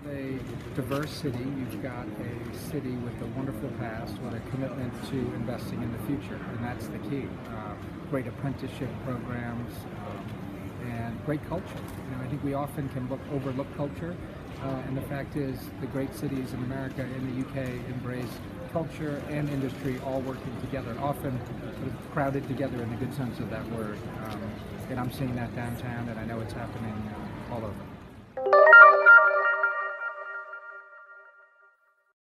A diverse city. You've got a city with a wonderful past, with a commitment to investing in the future, and that's the key. Great apprenticeship programs and great culture. I think we often can overlook culture, and the fact is the great cities in America and the UK embrace culture and industry all working together, often sort of crowded together in the good sense of that word. And I'm seeing that downtown, and I know it's happening all over.